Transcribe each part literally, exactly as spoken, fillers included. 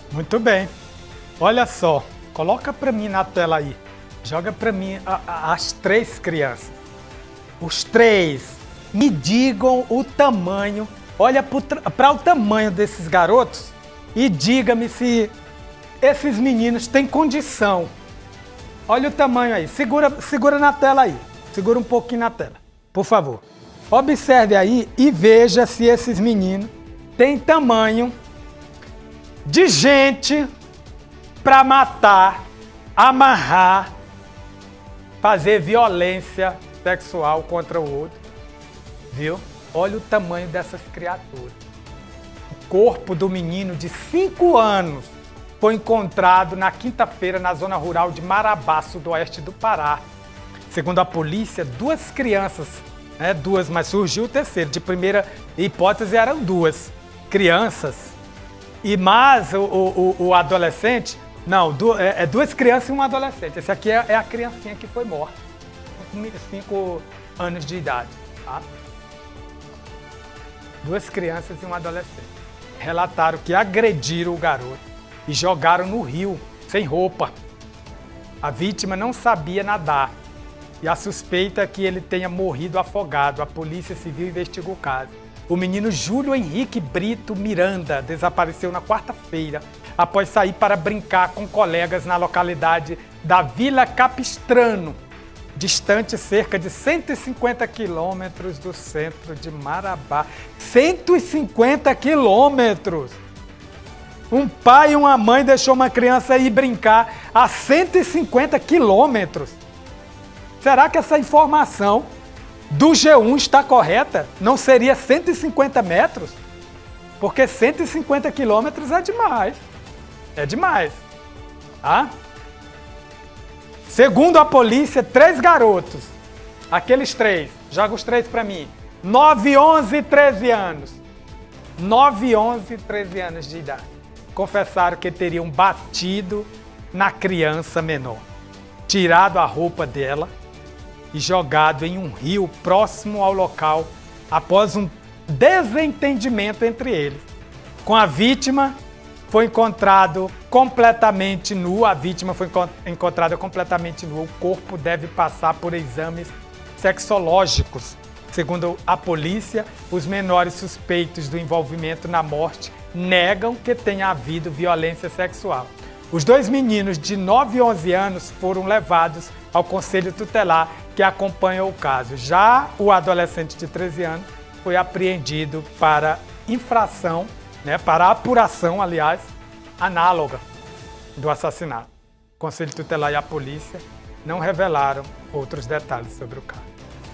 Muito bem. Olha só, coloca para mim na tela aí. Joga para mim a, a, as três crianças. Os três. Me digam o tamanho. Olha para o tamanho desses garotos e diga-me se esses meninos têm condição. Olha o tamanho aí. Segura, segura na tela aí. Segura um pouquinho na tela, por favor. Observe aí e veja se esses meninos têm tamanho de gente para matar, amarrar, fazer violência sexual contra o outro. Viu? Olha o tamanho dessas criaturas. O corpo do menino de cinco anos foi encontrado na quinta-feira na zona rural de Marabá, sudoeste do Pará. Segundo a polícia, duas crianças, né, duas, mas surgiu o terceiro. De primeira hipótese eram duas crianças, e mais o, o, o adolescente, não, du, é, é duas crianças e um adolescente. Esse aqui é, é a criancinha que foi morta, com cinco anos de idade. Tá? Duas crianças e um adolescente. Relataram que agrediram o garoto e jogaram no rio, sem roupa. A vítima não sabia nadar e a suspeita é que ele tenha morrido afogado. A Polícia Civil investiga o caso. O menino Júlio Henrique Brito Miranda desapareceu na quarta-feira após sair para brincar com colegas na localidade da Vila Capistrano, distante cerca de cento e cinquenta quilômetros do centro de Marabá. cento e cinquenta quilômetros! Um pai e uma mãe deixou uma criança ir brincar a cento e cinquenta quilômetros. Será que essa informação do G um está correta? Não seria cento e cinquenta metros? Porque cento e cinquenta quilômetros é demais. É demais. Tá? Segundo a polícia, três garotos, aqueles três, joga os três para mim, nove, onze e treze anos, nove, onze e treze anos de idade, confessaram que teriam batido na criança menor, tirado a roupa dela e jogado em um rio próximo ao local após um desentendimento entre eles. Com a vítima, foi encontrado completamente nu, a vítima foi encontrada completamente nua. O corpo deve passar por exames sexológicos. Segundo a polícia, os menores suspeitos do envolvimento na morte negam que tenha havido violência sexual. Os dois meninos de nove e onze anos foram levados ao Conselho Tutelar que acompanha o caso. Já o adolescente de treze anos foi apreendido para infração, né, para apuração, aliás, análoga do assassinato. O Conselho Tutelar e a polícia não revelaram outros detalhes sobre o caso.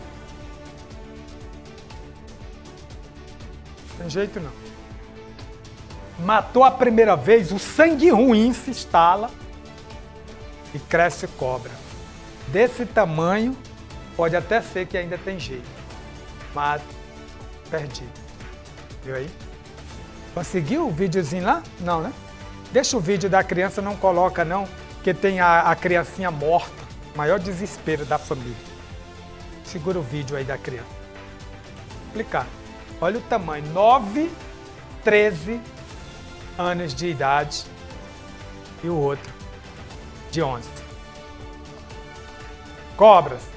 Tem jeito não. Matou a primeira vez, o sangue ruim se instala e cresce cobra. Desse tamanho, pode até ser que ainda tem jeito, mas perdido. Viu aí? Conseguiu o videozinho lá? Não, né? Deixa o vídeo da criança, não coloca não, que tem a, a criancinha morta. Maior desespero da família. Segura o vídeo aí da criança. Explicar. Olha o tamanho, nove, treze anos de idade e o outro de onze. Cobras.